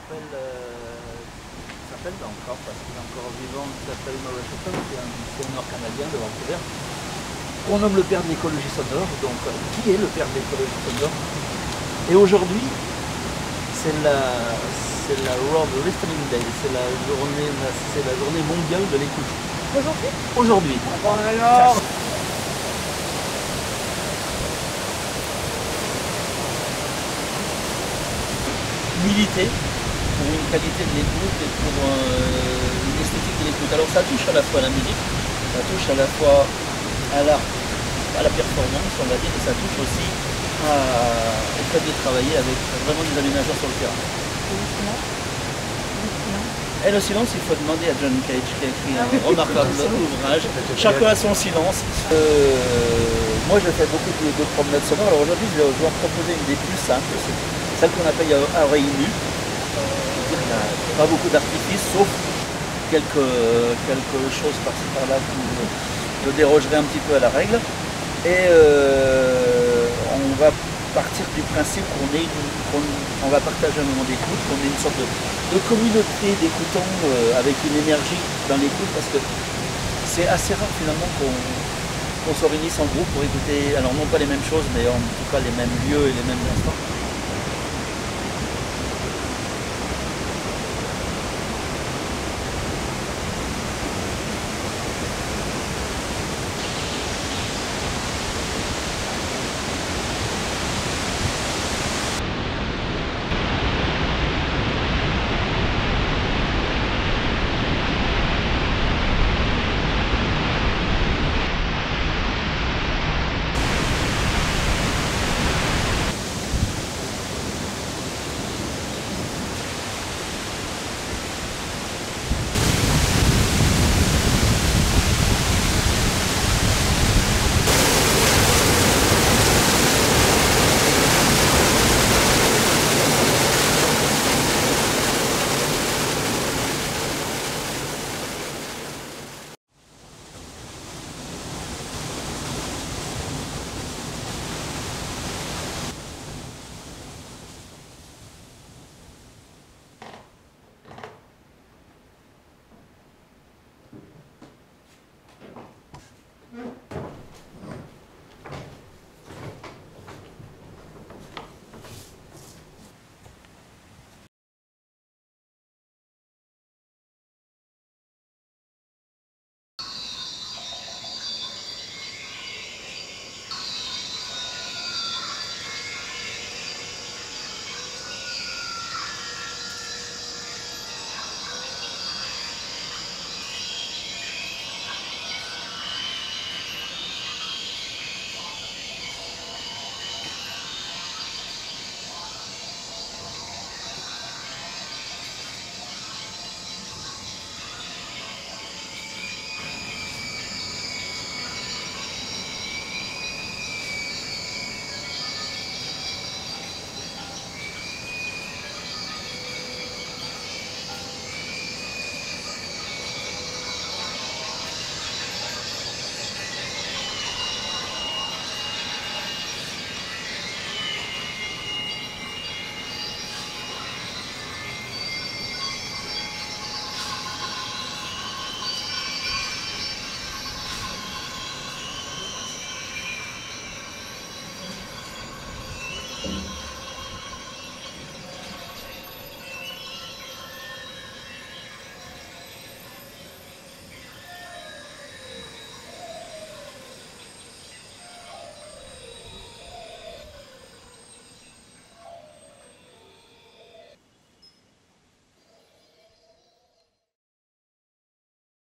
s'appelle encore, parce qu'il est encore vivant, il s'appelle Maurice Hutton, qui est un senior canadien de Vancouver, qu'on nomme le père de l'écologie sonore. Donc, qui est le père de l'écologie sonore? Et aujourd'hui, c'est la World Listening Day, c'est la journée mondiale de l'écoute. Aujourd'hui? Aujourd'hui. Bon alors. Militer pour une qualité de l'écoute et pour une esthétique de l'écoute. Alors ça touche à la fois à la musique, ça touche à la fois à la performance, on va dire, et ça touche aussi au fait de travailler avec vraiment des aménageurs sur le terrain. Et le silence, il faut demander à John Cage qui a écrit un remarquable ouvrage. Chacun a son silence. Moi, je fais beaucoup de promenades sonores. Alors aujourd'hui, je vais vous proposer une des plus simples, c'est celle qu'on appelle à oreille nue. Il n'y a pas beaucoup d'artifices, sauf quelque chose par-ci par-là qui me dérogerait un petit peu à la règle. Et on va partir du principe qu'on va partager un moment d'écoute, qu'on ait une sorte de communauté d'écoutants avec une énergie dans l'écoute, parce que c'est assez rare finalement qu'on se réunisse en groupe pour écouter, alors non pas les mêmes choses, mais en tout cas les mêmes lieux et les mêmes instants.